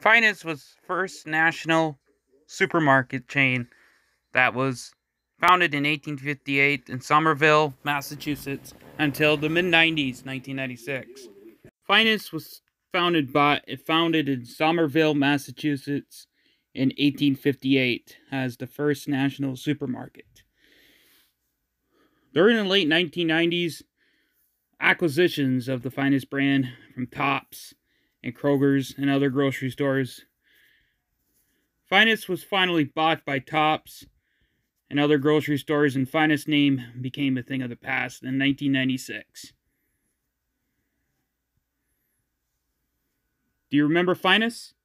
Finast was first national supermarket chain that was founded in 1858 in Somerville, Massachusetts, until the mid-90s, 1996. Finast was founded in Somerville, Massachusetts in 1858 as the first national supermarket. During the late 1990s, acquisitions of the Finast brand from Tops and Kroger's and other grocery stores. Finast was finally bought by Tops and other grocery stores, and Finast name became a thing of the past in 1996. Do you remember Finast?